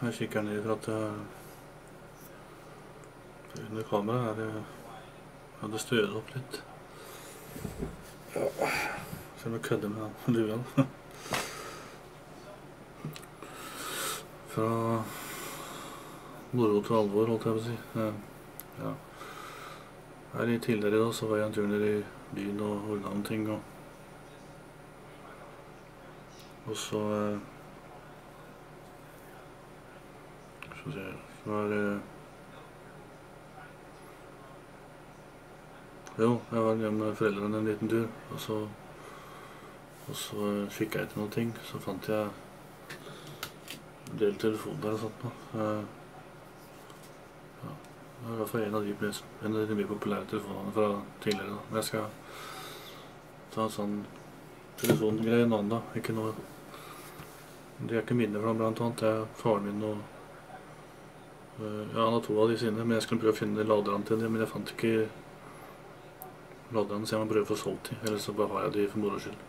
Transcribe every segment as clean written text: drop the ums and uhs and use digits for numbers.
Jeg kikker ned for at under kameraet hadde støret opp litt. Ja, så jeg kødder med luen. Fra moro til alvor, holdt jeg på å si. Ja. Her tidligere da, så var jeg en tur ned i byen og ordnet noen ting. Og så skal vi se, så var jo, jeg var hjemme med foreldrene en liten tur, og så kikket jeg etter noen ting, så fant jeg en del telefoner der og sånt nå. Ja, det var i hvert fall en av de mye populære telefonene fra tidligere da. Men jeg skal ta en sånn telefongreie en annen da, ikke noe. Det er ikke minner fra blant annet, det er faren min og ja, han har 2 av de sine, men jeg skulle prøve å finne laderne til dem, men jeg fant ikke laderne, så jeg må prøve å få solgt de, ellers så bare har jeg de for moro skyld.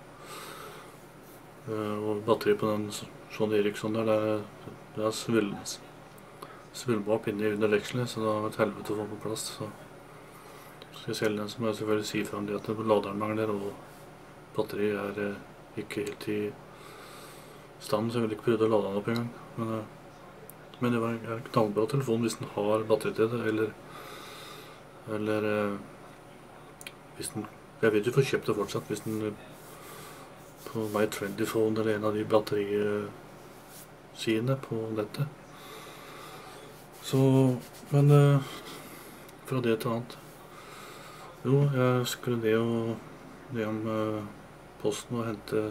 Og batteri på den Sony Ericsson der, det er svulmet opp inne under lekselet, så det har vært helvete å få på plass. Så skal jeg selge den, så må jeg selvfølgelig si fra om det at laderen mangler, og batteri er ikke helt i stand, så jeg vil ikke prøve å lade den opp en gang. Men det var en knallbra telefon hvis den har batteri til det, eller hvis den, jeg vet du får kjøpt det fortsatt hvis den på My20phone eller en av de batterisidene på nettet. Så, men fra det til annet. Jo, jeg skulle ned om posten og hente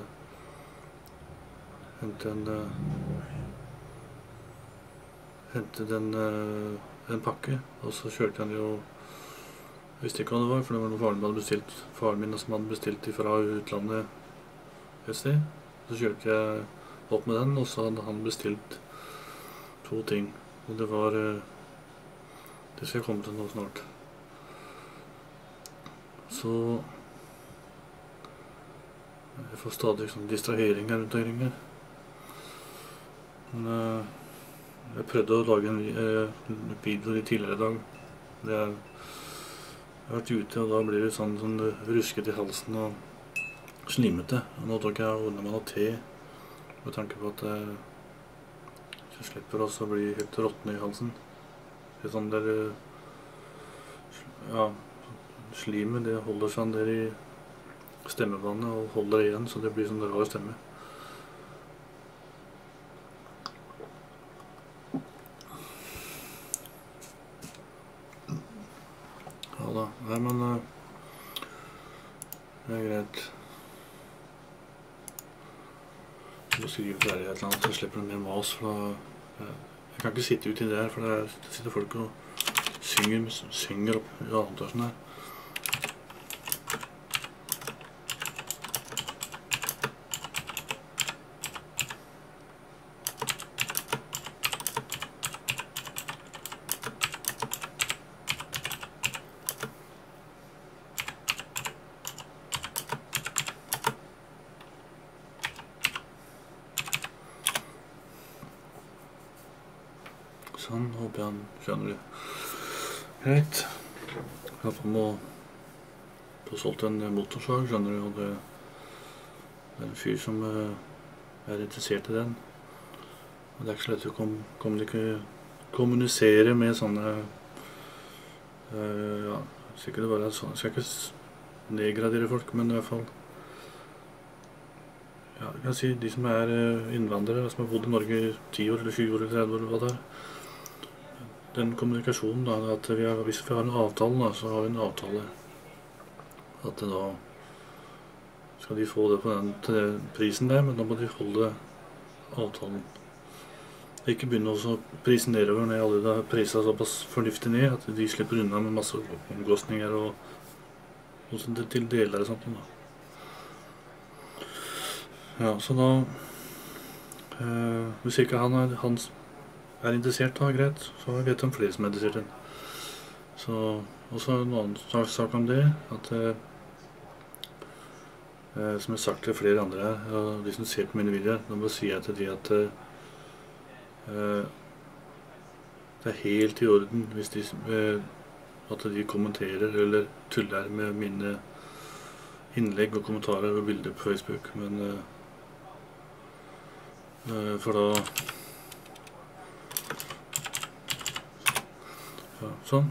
en pakke, og så kjørte jeg jo. Jeg visste ikke hva det var, for det var noe faren min som hadde bestilt fra utlandet et sted. Så kjørte jeg opp med den, og så hadde han bestilt 2 ting. Og det var, det skal jeg komme til nå snart. Så jeg får stadig sånn distraheringer rundt omkring her. Men jeg prøvde å lage en video tidligere i dag. Jeg har vært ute, og da blir det sånn rusket i halsen og slimete. Og nå tok jeg og ordnet meg noe te, med tanke på at jeg slipper også å bli helt råttende i halsen. Det er sånn der, ja, slimet det holder seg der i stemmebåndet og holder igjen, så det blir sånn rar stemme. Ja da, nei, men det er greit. Jeg må skrive ferdig et eller annet, så jeg slipper mer mas, for jeg kan ikke sitte ute i det her, for det sitter folk og synger opp i antasjen her. Sånn, håper jeg han skjønner det. Greit. Jeg har på med å få solgt en motorsag, skjønner du, og det er en fyr som er interessert i den. Og det er ikke så lett å kommunisere med sånne, ja, sikkert det bare er sånn, jeg skal ikke nedgradere folk, men i hvert fall, ja, jeg kan si de som er innvandrere, som har bodd i Norge i 10 år, eller 20 år, eller 30 år, eller hva det er. Den kommunikasjonen da, at hvis vi har en avtale da, så har vi en avtale at da skal de få det på den prisen der, men da må de holde avtalen. Ikke begynne å prisen nedover når alle har priset såpass fornuftig ned, at de slipper unna med masse omkostninger og til deler og sånt da. Ja, så da hvis ikke han er interessert, da, greit, så vet jeg om flere som er interessert i den. Så, og så en annen sak om det, at som jeg har sagt til flere andre her, og de som ser på mine videoer, da må jeg si til de at det er helt i orden hvis at de kommenterer eller tuller med mine innlegg og kommentarer og bilder på Facebook, men for da ja, sånn.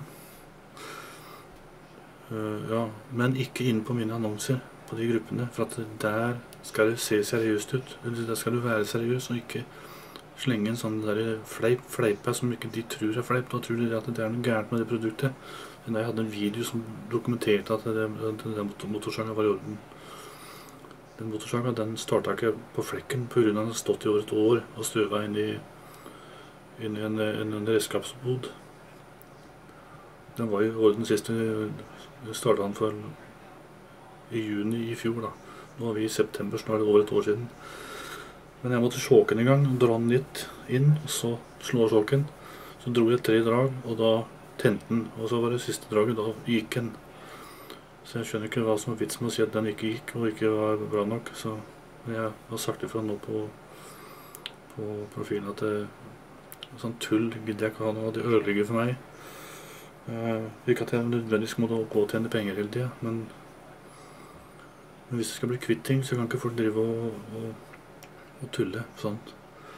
Ja, men ikke inn på mine annonser på de gruppene, for at der skal det se seriøst ut. Der skal du være seriøs og ikke slenge en sånn der fleipe som ikke de tror er fleip. Da tror de at det er noe gærent med det produktet. Men jeg hadde en video som dokumenterte at den motorsaga var i orden. Den motorsaga, den startet ikke på flekken på grunn av at den stått i over et år og støvet inn i en redskapsbod. Den var i orden sist vi startet den for i juni i fjor da. Nå er vi i september, snart over et år siden. Men jeg måtte sjåke den i gang, dra den litt inn, og så slå sjåken. Så dro jeg 3 drag, og da tente den. Og så var det siste draget, da gikk den. Så jeg skjønner ikke hva som er vits med å si at den ikke gikk, og ikke var bra nok. Så jeg har sagt ifra nå på profilen at sånn tull gidder jeg ikke ha noe, det ødelegger for meg. Ikke at jeg nødvendigvis må gå og tjene penger hele tiden, men hvis det skal bli kvitt ting, så kan ikke folk drive og tulle, sånt.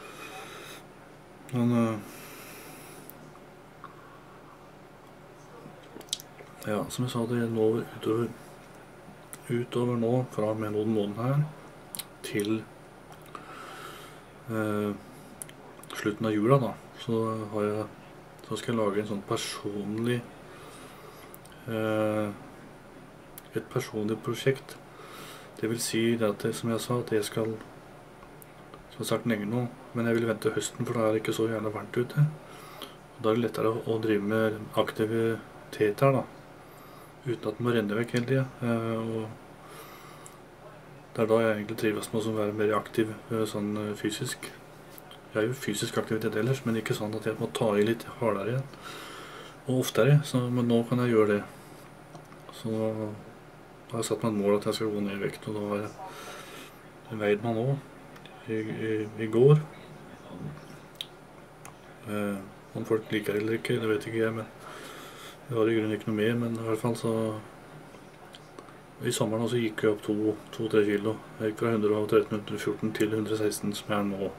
Men ja, som jeg sa, det er nå utover nå, fra med noen måneder her, til slutten av jula da, så skal jeg lage en sånn personlig et personlig prosjekt. Det vil si at som jeg sa, at jeg skal som sagt lenge nå, men jeg vil vente høsten, for da er det ikke så gjerne varmt ute. Og da er det lettere å drive med aktiviteter da, uten at det må renne vekk hele tiden. Og det er da jeg egentlig trives med å være mer aktiv sånn fysisk. Jeg er jo fysisk aktivitet ellers, men ikke sånn at jeg må ta i litt hardere igjen. Og oftere, men nå kan jeg gjøre det. Så da har jeg satt meg et mål at jeg skal gå ned i vekt, og da har jeg veid meg nå i går. Om folk liker det eller ikke, det vet ikke jeg, men jeg har i grunnen ikke noe mer, men i hvert fall så i sommeren også gikk jeg opp 2-3 kilo. Jeg gikk fra 113-114 til 116 som jeg er nå.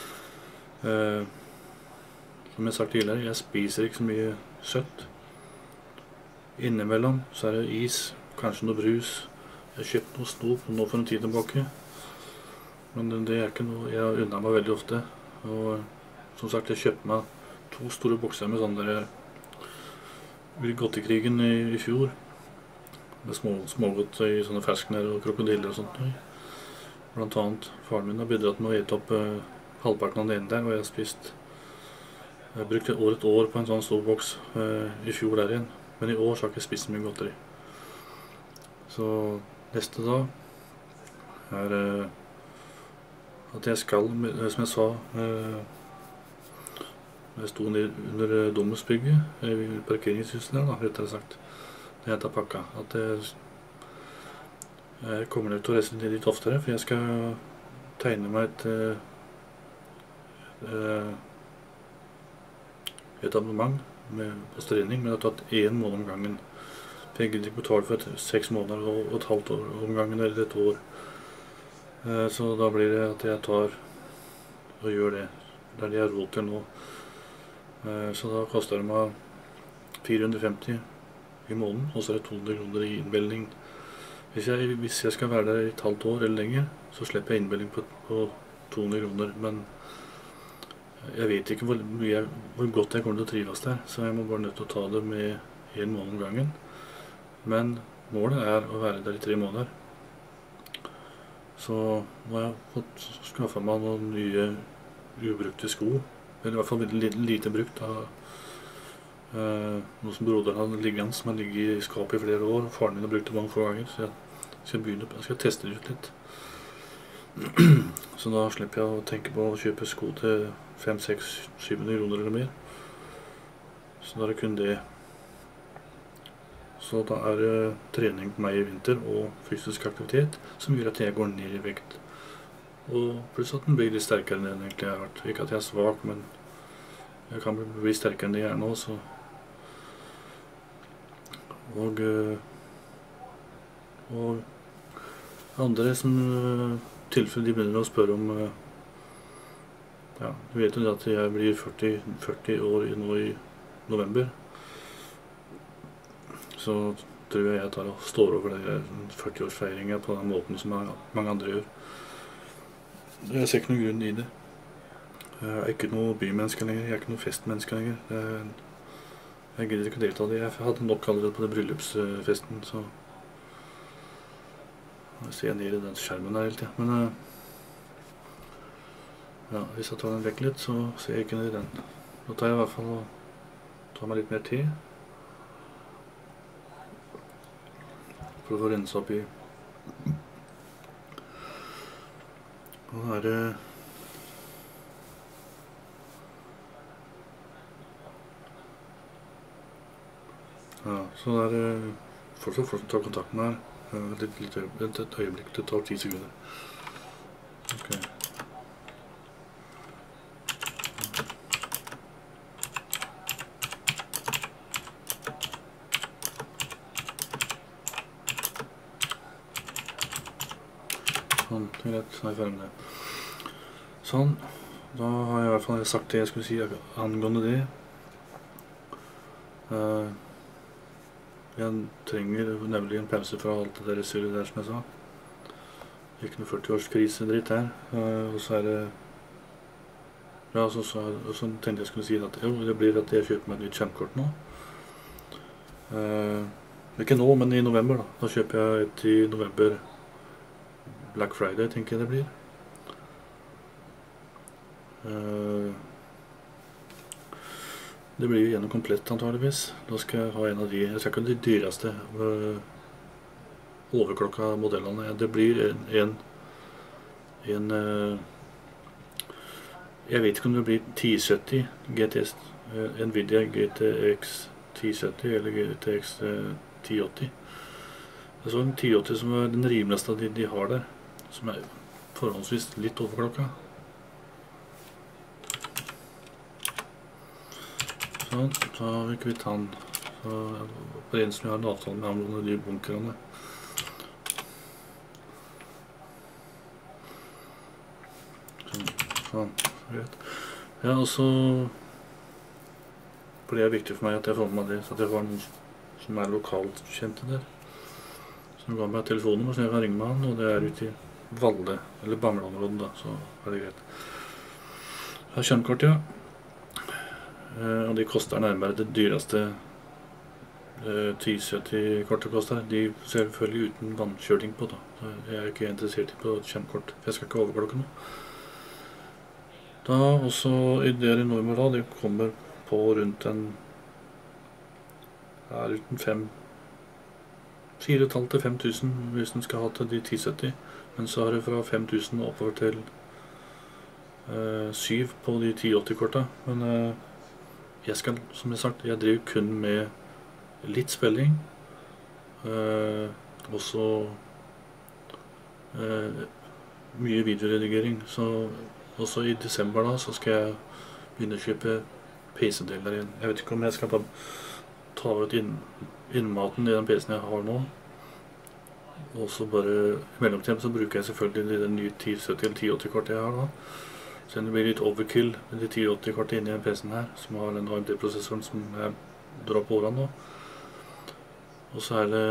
Som jeg har sagt tidligere, jeg spiser ikke så mye søtt. Innimellom så er det is, kanskje noe brus. Jeg har kjøpt noe snop nå for en tid tilbake. Men det er ikke noe jeg unner meg veldig ofte. Og som sagt, jeg kjøpte meg 2 store bokser med sånn der Godtekrigen i fjor. Med smågodt i sånne ferskner og krokodiller og sånt. Blant annet faren min har bidratt med å ete opp halvparten av den ene der, og jeg brukte et år på en sånn stor boks i fjor der igjen. Men i år så har jeg ikke spist mye godteri. Så neste da er at jeg skal, som jeg sa, jeg sto under Domusbygget, i parkeringshuset der da, rettere sagt. Det heter pakka. At jeg kommer til å reise dit oftere, for jeg skal tegne meg et abonnement på trening, men det har tatt 1 måned om gangen. Jeg gidder ikke betale for 6 måneder og et halvt år om gangen, eller et år. Så da blir det at jeg tar og gjør det. Det er det jeg har råd til nå. Så da koster det meg 450 i måneden, og så er det 200 kroner i innmelding. Hvis jeg skal være der i et halvt år eller lenger, så slipper jeg innmelding på 200 kroner. Men jeg vet ikke hvor godt jeg kommer til å trives der, så jeg må bare nødt til å ta det med 1 måned om gangen. Men målet er å være der i 3 måneder. Så må jeg fått skaffet meg noen nye ubrukte sko, eller i hvert fall veldig lite brukt av noe som broderen hadde liggende, som har ligget i skapet i flere år. Faren min har brukt det mange få ganger, så jeg skal teste det ut litt. Så da slipper jeg å tenke på å kjøpe sko til 500-600-700 kroner eller mer. Så da er det kun det. Så da er det trening på meg i vinter og fysisk aktivitet som gjør at jeg går ned i vekt. Og pluss at den blir litt sterkere enn den egentlig har vært. Ikke at jeg er svak, men Jeg kan bli sterkere enn de er nå, så. Og andre som tilfelle de begynner å spørre om ja, du vet jo at jeg blir 40 år nå i november, så tror jeg tar og står over det 40-årsfeiringen på den måten som mange andre gjør. Jeg ser ikke noen grunn i det. Jeg er ikke noe bymenneske lenger, jeg er ikke noe festmenneske lenger. Jeg gidder ikke å delta i det. Jeg hadde nok allerede på det bryllupsfesten, så jeg ser ned i den skjermen der hele tiden. Men ja, hvis jeg tar den vekk litt, så ser jeg ikke ned i den. Da tar jeg i hvert fall og tar meg litt mer te for å få rense opp i. Og da er det ja, så er det fortsatt folk som tar kontakt med her. Et øyeblikk, det tar 10 sekunder. Ok. Sånn, greit, så er jeg ferdig med det. Sånn, da har jeg i hvert fall sagt det jeg skulle si angående det. Jeg trenger nemlig en pause fra alt det der surret der, som jeg sa. Ikke noe 40-årskrise-dritt her. Og så er det ja, så tenkte jeg skulle si at jo, det blir at jeg kjøper meg et nytt skjermkort nå. Ikke nå, men i november da. Da kjøper jeg et i november. Black Friday tenker jeg det blir. Det blir jo gjennom komplett antageligvis. Da skal jeg ha en av de, jeg skal ikke ha de dyreste overklokka modellene. Det blir en jeg vet ikke om det blir 1070 GTS, Nvidia GTX 1070 eller GTX 1080. Det er sånn 1080 som er den rimeligste av de har der, som er forholdsvis litt overklokka. Sånn, så har vi kvitt han. Så på en som jeg har en avtale med ham om de bunkerne. Sånn, greit. Ja, og så for det er viktig for meg at jeg får med meg det, så at jeg får noen som er lokalt kjente der. Som ga meg telefonnummer, så jeg kan ringe med han, og det er ute i Valle, eller Bamble-området da, så er det greit. Jeg har skjermkort, ja. Og de koster nærmere det dyreste 1070-kortet koster. De selvfølgelig uten vannkjøling på da. Så jeg er ikke interessert i på et skjermkort. Jeg skal ikke overklokke noe. Da også i det nummer da, det kommer på rundt en ja, rundt 4,5 til 5.000 hvis den skal ha til de 1070. Men så har det fra 5.000 oppover til 7 på de 1080-korta. Men jeg skal, som jeg har sagt, jeg driver kun med litt spilling, også mye videoredigering, så også i desember da, så skal jeg begynne å kjøpe PC-deler igjen. Jeg vet ikke om jeg skal bare ta ut innmaten i den PC-en jeg har nå, og så bare i mellomtiden så bruker jeg selvfølgelig den nye 1070 eller 1080-kortet jeg har da. Så det blir litt overkill med de 1080-kortet inni den PC-en her, som har den AMD-prosessoren som jeg drar på årene nå. Og så er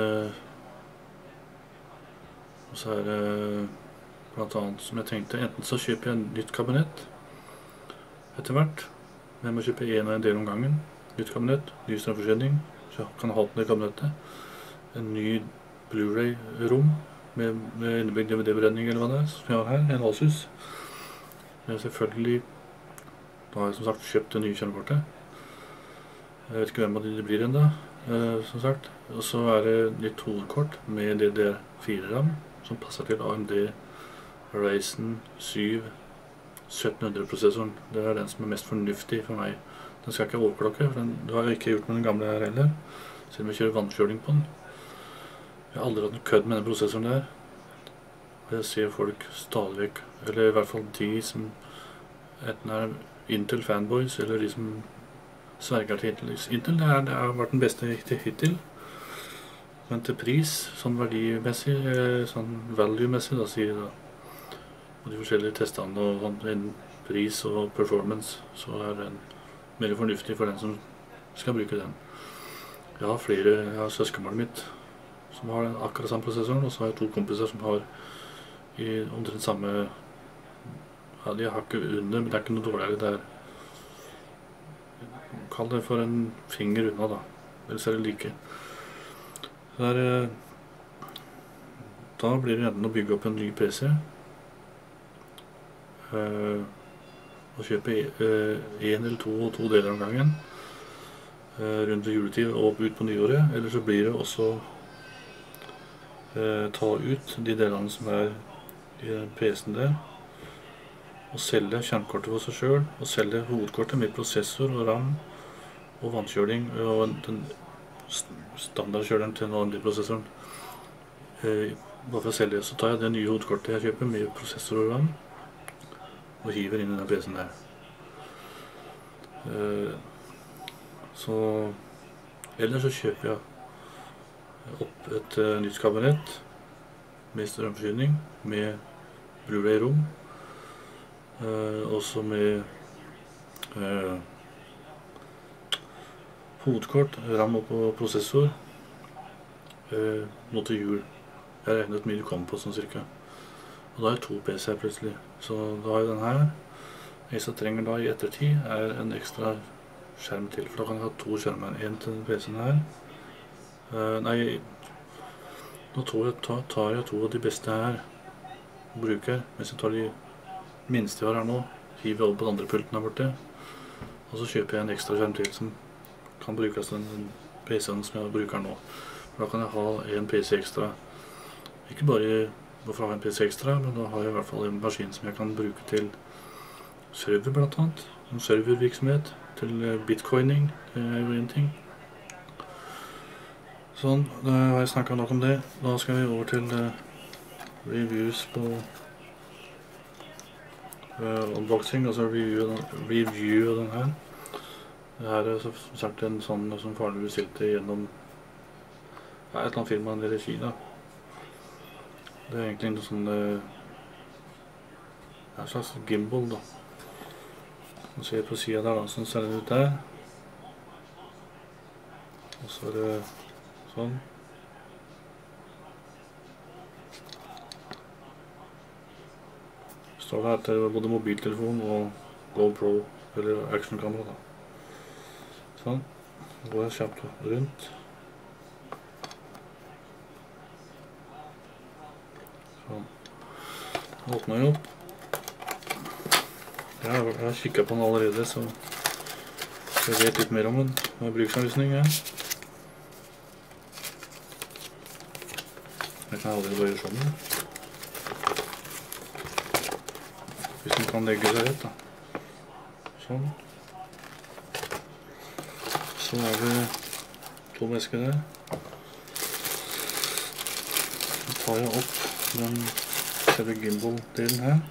det blant annet som jeg tenkte, enten så kjøper jeg en nytt kabinett etter hvert. Jeg må kjøpe en og en del om gangen. Nytt kabinett, ny strømforsyning, så jeg kan ha den i kabinettet. En ny Blu-ray-rom med innebygd DVD-brenning eller hva det er, som jeg har her, en Asus. Selvfølgelig, da har jeg som sagt kjøpt det nye skjermkortet. Jeg vet ikke hvem av de det blir enda, som sagt. Og så er det nytt hovedkort med DDR4-ram, som passer til AMD Ryzen 7 1700-prosessoren. Det er den som er mest fornuftig for meg. Den skal ikke overklokke, for det har jeg ikke gjort med den gamle her heller, siden vi kjører vannkjøling på den. Jeg har aldri hatt noe kødd med den prosessoren der. Og jeg ser folk stadig vekk, eller i hvert fall de som enten er Intel fanboys, eller de som sverger til Intel. Intel det har vært den beste hittil. Men til pris, sånn verdimessig, sånn value-messig, da sier da, og de forskjellige testene og sånn, en pris og performance, så den mer fornuftig for den som skal bruke den. Jeg har søskenbarnet mitt som har akkurat samme prosessoren, og så har jeg 2 kompiser som har i omtrent samme, ja, de har hakket under, men det er ikke noe dårligere der. Kall det for en finger unna da, ellers er det like. Da blir det enten å bygge opp en ny PC, og kjøpe 1 eller 2 deler om gangen, rundt juletid og ut på nyåret, eller så blir det også ta ut de delene som i PC-en der, og selge skjermkortet for seg selv, og selge hovedkortet med prosessor og RAM og vannkjøling og den standardkjøleren til den vanlige prosessoren. Bare for å selge det, så tar jeg det nye hovedkortet jeg kjøper med prosessor og RAM og hiver inn i den PC-en der. Eller så kjøper jeg opp et nytt kabinett med strømforsyning, med Blu-ray-rom, også med hovedkort, RAM og prosessor, nå til jul. Jeg regnet mye det kom på sånn cirka. Og da har jeg 2 PC-er plutselig. Så da har jeg den her. Det jeg trenger da i ettertid en ekstra skjerm til, for da kan jeg ha 2 skjermer. En til PC-en her. Nei, nå tar jeg 2 av de beste her og bruker, mens jeg tar de minste jeg har her nå, hiver over på den andre pulten her borte, og så kjøper jeg en ekstra skjerm til som kan brukes til den PC-en som jeg bruker nå. For da kan jeg ha en PC ekstra. Ikke bare hvorfor ha en PC ekstra, men da har jeg i hvert fall en maskin som jeg kan bruke til server blant annet, en servervirksomhet, til bitcoining, det er jo en ting. Sånn, da har jeg snakket nok om det. Da skal vi over til reviews på unboxing, altså review av den her. Det her er som sagt en sånn som faren bestilte gjennom et eller annet firma nede i Kina. Det er egentlig en sånn en slags gimbal da. Man ser på siden der da, sånn ser den ut der. Og så er det sånn. Står det her til både mobiltelefon og GoPro, eller actionkamera da. Sånn. Nå går jeg kjapt rundt. Sånn. Nå åpner jeg opp. Jeg har kikket på den allerede, så jeg vet litt mer om den. Det er bruksanvisning her. Jeg kan aldri bare gjøre sånn. Hvis den kan legge seg rett da. Sånn. Så er det 2 vesker der. Så tar jeg opp den selve gimbal-delen her.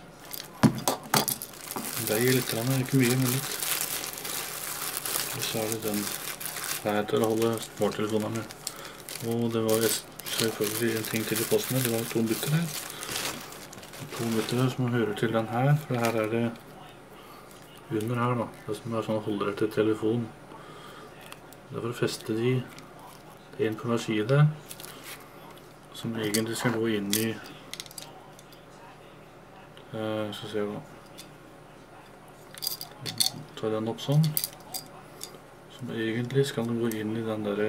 Den veier litt, ikke mye, men litt. Og så er det den her til å holde smarttelefonene med. Og det var selvfølgelig en ting til i posten her. Det var 2 bytter her. 2 bytter her som hører til den her, for her er det under her da. Det som er sånn holdere til telefon. Det er for å feste de inn på hver side, som egentlig skal gå inn i, så ser vi da. Tar den opp sånn, som egentlig skal gå inn i den der,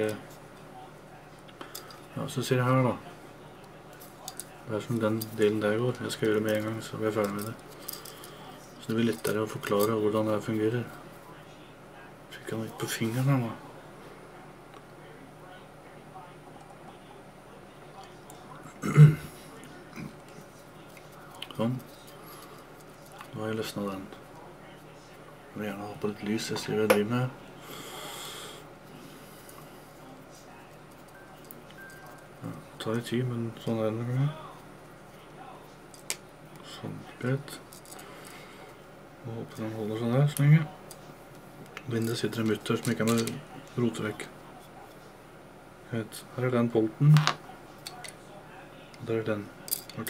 ja, så ser jeg her da. Det er som den delen der går. Jeg skal gjøre det med en gang, så blir jeg ferdig med det. Så det blir lettere å forklare hvordan det fungerer. Fikk jeg litt på fingeren her da. Sånn. Nå har jeg løsnet den. Jeg vil gjerne ha på litt lys, jeg ser hva jeg driver med. Ja, det tar litt tid, men sånn er det. Sånn, greit. Og håper den holder seg der så lenge. Vindet sitter en mutter som ikke er med rote vekk. Greit. Her er den bolten. Og der er den. Ok.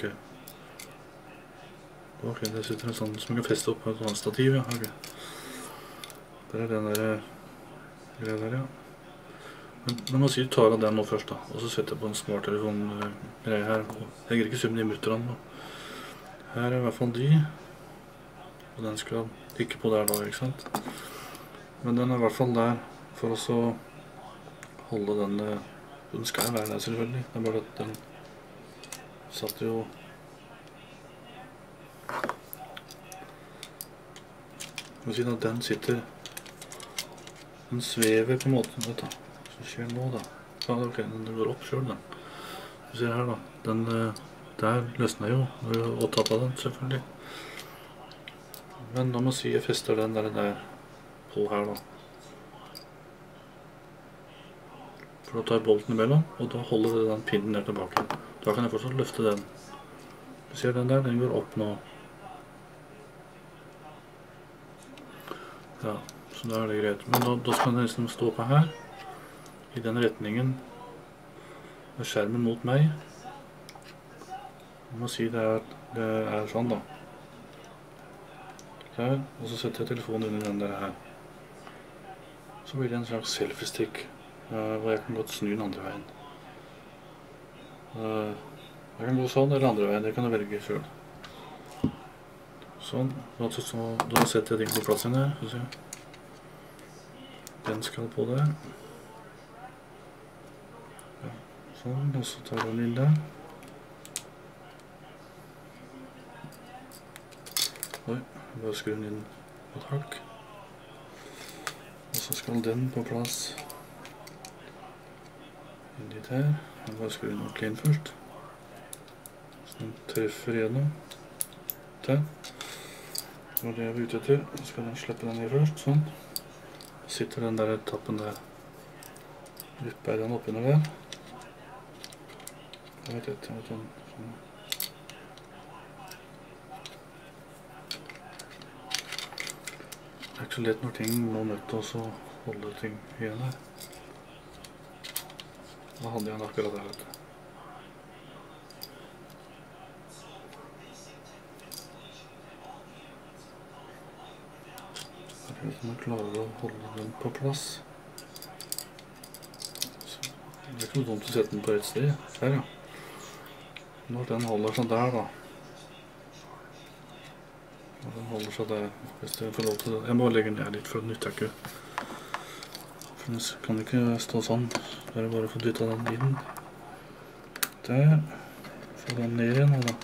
Ok, det sitter en sånn som jeg kan feste opp på et annet stativ, ja. Ok. Der er den der greia der, ja. Men må si du tar av den nå først da, og så setter jeg på en smarttelefon-greie her. Jeg legger ikke summen i mutterne nå. Her er i hvert fall de. Og den skal ikke på der da, ikke sant? Men den er i hvert fall der for å så holde den. Den skal være der selvfølgelig. Det er bare at den satt jo. Jeg må si at den sitter. Den svever på en måte, vet du. Hva skjer nå da? Ja, ok, den går opp selv da. Du ser her da. Den der løsner jo. Og tatt av den selvfølgelig. Men da må jeg si jeg fester den der på her da. For da tar jeg bolten imellom, og da holder det den pinnen der tilbake. Da kan jeg fortsatt løfte den. Du ser den der, den går opp nå. Ja, så da er det greit. Men da skal den nesten stå på her. I den retningen. Med skjermen mot meg. Jeg må si det er sånn da. Der, og så setter jeg telefonen under den der her. Så blir det en slags selfie-stick, hvor jeg kan godt snu den andre veien. Jeg kan gå sånn eller andre veien, det kan du velge selv. Sånn, da setter jeg den på plass igjen her. Den skal på der. Ja, sånn, og så tar jeg den inn der. Oi. Bare skru den inn på et hakk. Og så skal den på plass inn dit her. Jeg bare skru den ordentlig inn først. Så den treffer gjennom. Der. Det var det jeg var ute etter. Så skal den slippe den i først, sånn. Så sitter den der tappen der. Vipper den opp under der. Jeg vet ikke, sånn. Det er ikke så lett når ting må nødt til å holde ting igjen her. Da hadde jeg den akkurat der, vet du. Hvis man klarer å holde den på plass. Det er ikke noe dumt å sette den på et sted. Her, ja. Når den holder seg der, da. Den holder seg der, hvis jeg får lov til det. Jeg må legge den ned litt, for den nytter ikke. For den kan ikke stå sånn. Det er bare å få dyttet den i den. Der. Få den ned igjen, da.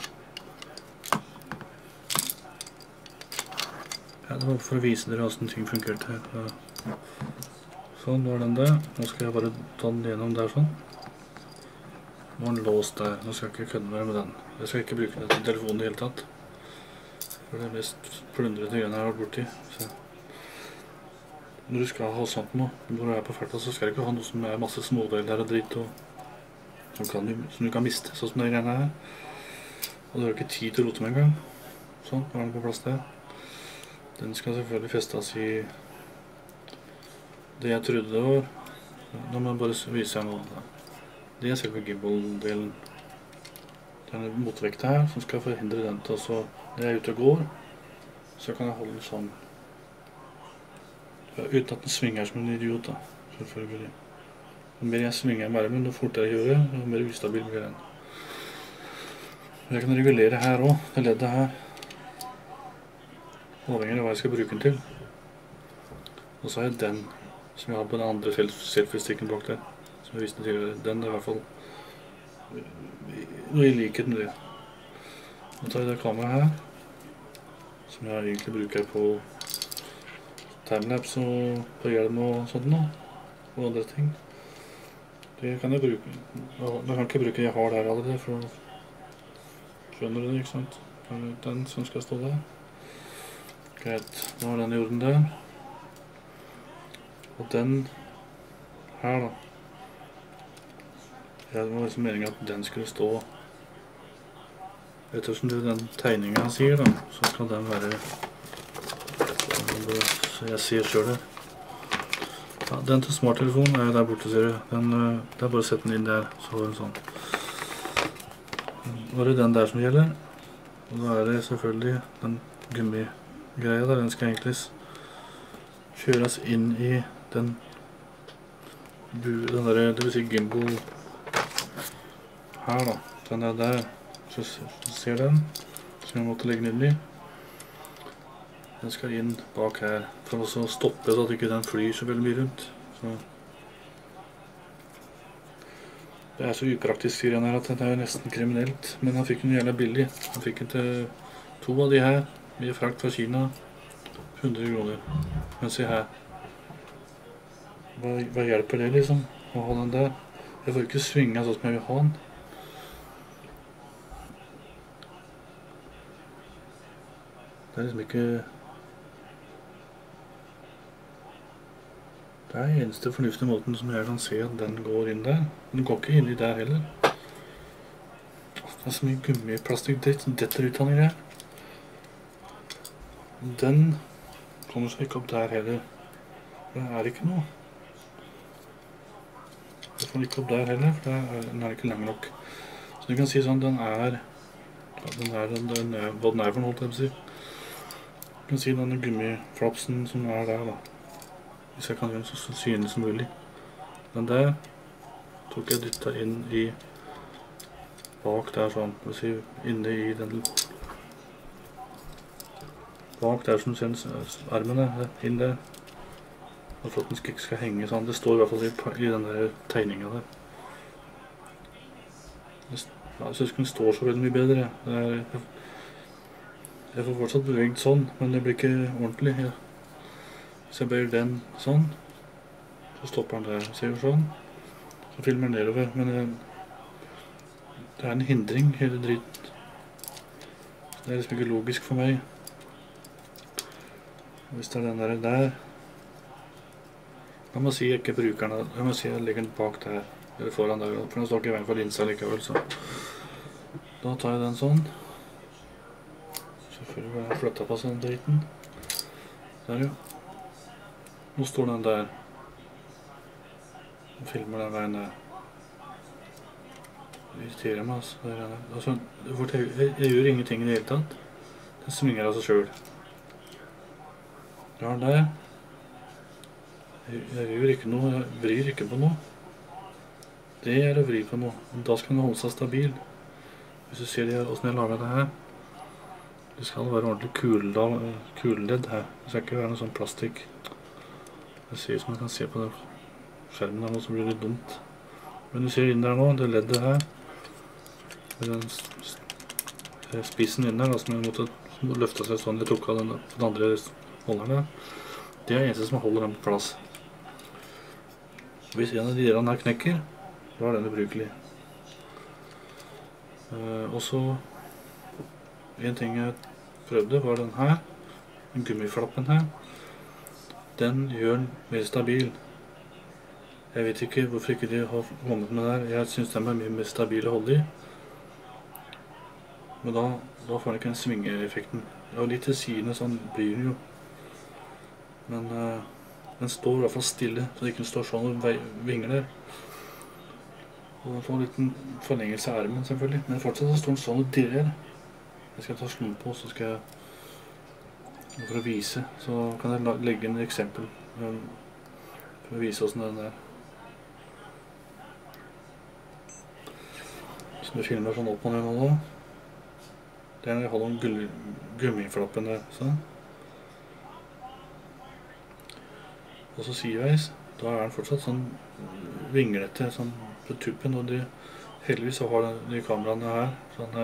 Ja, det var for å vise dere hvordan ting funkerte her. Sånn, nå er den der. Nå skal jeg bare ta den gjennom der sånn. Nå er den låst der. Nå skal jeg ikke kødde mer med den. Jeg skal ikke bruke den til telefonen i hele tatt. For det er mest plundrete greiene jeg har vært borti. Så. Når du skal ha sånt nå, når du er på farta, så skal du ikke ha noe som er masse smådeler og dritt som du kan miste, sånn som det greiene her. Og du har ikke tid til å rote med en gang. Sånn, nå er den på plass der. Den skal selvfølgelig festes i det jeg trodde det var. Nå må jeg bare vise her nå. Det er selve gimbal-delen. Det er en motvekt her som skal forhindre den til å. Når jeg er ute og går, så kan jeg holde den sånn. Uten at den svinger som en idiot, da. Selvfølgelig. Jo mer jeg svinger med armen, jo fortere jeg gjør det, jo mer ustabil blir den. Jeg kan regulere her også, det leddet her. Avhengig av hva jeg skal bruke den til. Og så har jeg den, som jeg har på den andre selfie-sticken bak der. Som jeg viste tidligere. Den er i hvert fall noe i likhet med det. Nå tar jeg det kameraet her, som jeg egentlig bruker på timelapse og på hjelm og sånt nå, og andre ting. Det kan jeg bruke. Jeg kan ikke bruke jeg har der allerede, for skjønner du det, ikke sant? Den som skal stå der. Greit, nå er den i orden der. Og den her da. Det var liksom meningen at den skulle stå. Ettersom det den tegningen sier da, så skal den være jeg ser selv her. Ja, den til smarttelefonen er der borte, ser du. Det er bare å sette den inn der, så har den sånn. Nå er det den der som gjelder. Og da er det selvfølgelig den gummigreia der. Den skal egentlig kjøres inn i den der, det vil si gimbal her da. Den er der. Så ser den. Så jeg måtte legge den inn i. Den skal inn bak her, for å stoppe så at ikke den flyr så veldig mye rundt. Så. Det er så upraktisk, sier han her, at det er nesten kriminelt. Men han fikk den jævla billig. Han fikk den til 2 av de her, med frakt fra Kina, 100 kroner. Men se her. Hva hjelper det liksom, å ha den der? Jeg får ikke svinge sånn som jeg vil ha den. Det er liksom ikke... Det er eneste fornuftige måten som jeg kan se at den går inn der. Den går ikke inn i der heller. Det er så mye gummiplastikk detter ut av den her. Den kommer seg ikke opp der heller. Det er ikke noe. Den får ikke opp der heller, for den er ikke lang nok. Så du kan si sånn, den er hva den er for noe, jeg vil si. Du kan si denne gummiflapsen som er der da. Hvis jeg kan gjøre den så synlig som mulig. Den der tok jeg dyttet inn i bak der sånn, det vil si inne i den bak der som du ser armene, inn der. Og for at den ikke skal henge sånn, det står i hvert fall i den der tegningen der. Jeg synes ikke den står så veldig mye bedre. Jeg får fortsatt beveget sånn, men det blir ikke ordentlig. Hvis jeg bøyer den sånn, så stopper den der, ser du sånn. Så filmer den nedover, men det er en hindring, hele dritten. Det er liksom ikke logisk for meg. Hvis det er den der, da må jeg si jeg ikke bruker den, jeg må si jeg legger den bak der, eller foran der, for den står ikke i veien for linsa likevel, så. Da tar jeg den sånn. Selvfølgelig har jeg flyttet på seg den dritten. Der jo. Nå står den der. Og filmer den veien der. Det irriterer meg, altså. Jeg gjør ingenting i det hele tatt. Den svinger av seg selv. Ja, der. Jeg gjør ikke noe, jeg vrir ikke på noe. Det er å vri på noe. Men da skal den holde seg stabil. Hvis du ser hvordan jeg lager det her. Det skal være ordentlig kulledd her. Det skal ikke være noe sånn plastikk. Det ser ut som man kan se på skjermen her nå, så blir det litt dumt. Men du ser inn der nå, det leddet her. Den spissen inn der, som jeg måtte løfte seg sånn, jeg tok av den andre holderen der. Det er eneste som holder den på plass. Hvis en av de delene her knekker, da er den ubrukelig. Og så, en ting jeg prøvde var den her, den gummiflappen her. Den gjør den mer stabil. Jeg vet ikke hvorfor ikke de har kommet med der. Jeg synes den er mye mer stabil å holde i. Men da får den ikke den svingeeffekten. Ja, litt til sidene sånn blir den jo. Men den står i hvert fall stille, så det ikke står sånn og vingler. Og den får en liten forlengelse av armen selvfølgelig. Men fortsatt så står den sånn og dirrer. Jeg skal ta slum på, så skal jeg for å vise, så kan jeg legge inn et eksempel for å vise hvordan den er. Så du filmer sånn opp og ned nå da. Det er når jeg holder om gummiflappen der, sånn. Og så sideveis, da er den fortsatt sånn vinglete, sånn på tuppen, og heldigvis så har de kameraene her, sånn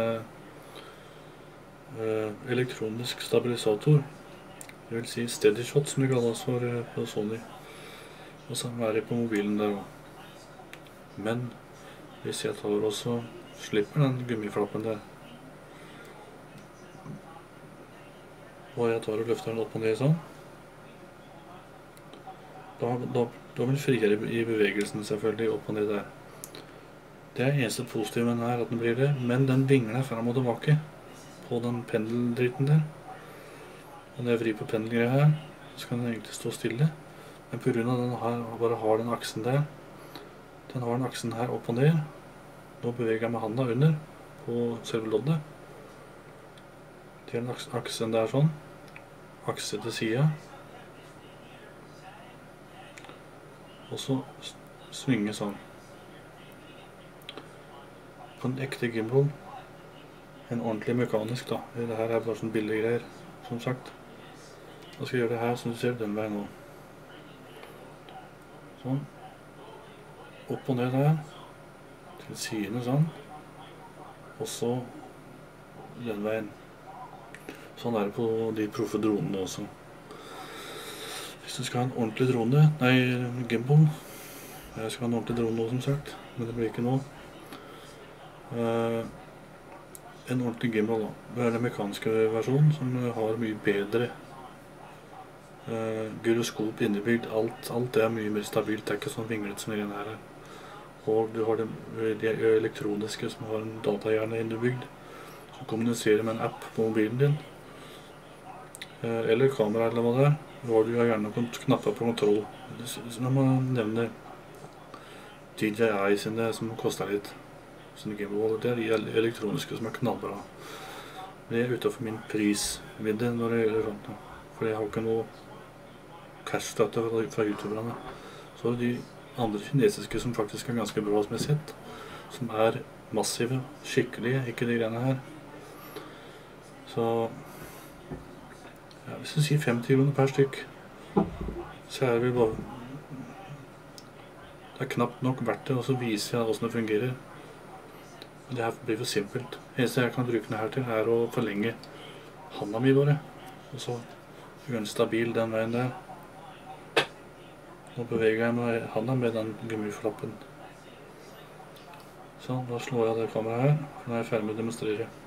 elektronisk stabilisator. Det vil si steady shot, som det kalles for på Sony. Og så er det på mobilen der også. Men hvis jeg tar og så slipper den gummiflappen der, og jeg tar og løfter den opp og ned sånn, da blir den friere i bevegelsen selvfølgelig opp og ned der. Det er eneste positive med den her, at den blir det, men den vingler frem og tilbake på den pendeldritten der. Og når jeg vrir på pendelgreia her, så skal den egentlig stå stille. Men på grunn av den bare har den aksen der, den har den aksen her opp og ned. Nå beveger jeg med handa under på selve loddet. Det er en aksen der sånn. Akse til siden. Og så svinge sånn. På en ekte gimbal, en ordentlig mekanisk da. Det her er bare sånn billige greier, som sagt. Da skal jeg gjøre det her som du ser den veien nå. Sånn. Opp og ned der. Til sidene sånn. Og så den veien. Sånn er det på de proffe dronene også. Hvis du skal ha en ordentlig drone, nei, gimbal. Jeg skal ha en ordentlig drone nå, som sagt, men det blir ikke nå. En ordentlig gimbal da. Det er den mekaniske versjonen som har mye bedre gyroskop innebygd. Alt er mye mer stabilt. Det er ikke sånn vinglet som den her. Og du har de elektroniske som har en datahjerne innebygd, som kommuniserer med en app på mobilen din. Eller kamera eller hva det er. Hvor du har gjerne knapper på kontroll. Når man nevner DJI sine som koster litt, sånne gimbal, det er de elektroniske som er knallbra. Det er utenfor min prisvidde når det gjelder sånt. For jeg har ikke noe cash-støtte fra youtuberne. Så er det de andre kinesiske som faktisk er ganske bra som jeg har sett, som er massive, skikkelige, ikke de greiene her. Så ja, hvis du sier 50 kroner per stykk, så er det vel bare, det er knapt nok verdt det, og så viser jeg hvordan det fungerer. Det her blir for simpelt. Det eneste jeg kan bruke den her til er å forlenge handa mi bare, og så gjøre den stabil den veien der. Nå beveger jeg med handa med den gummiflappen. Sånn, da slår jeg det kameraet her, for nå er jeg ferdig med å demonstrere.